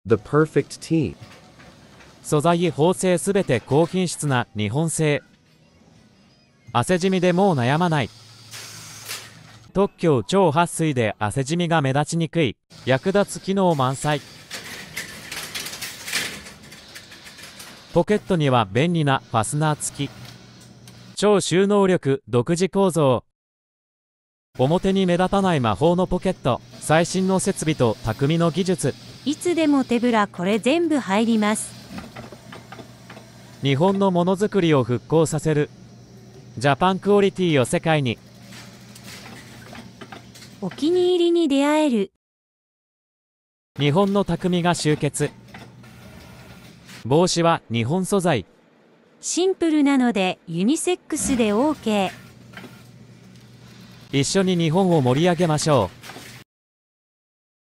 The perfect team. 素材縫製すべて高品質な日本製。汗じみでもう悩まない。特許超撥水で汗じみが目立ちにくい。役立つ機能満載。ポケットには便利なファスナー付き。超収納力独自構造。表に目立たない魔法のポケット。最新の設備と匠の技術。 いつでも手ぶらこれ全部入ります。 日本のものづくりを復興させる。ジャパンクオリティを世界に。 お気に入りに出会える。 日本の匠が集結。帽子は日本素材。 シンプルなのでユニセックスで OK。 一緒に日本を盛り上げましょう。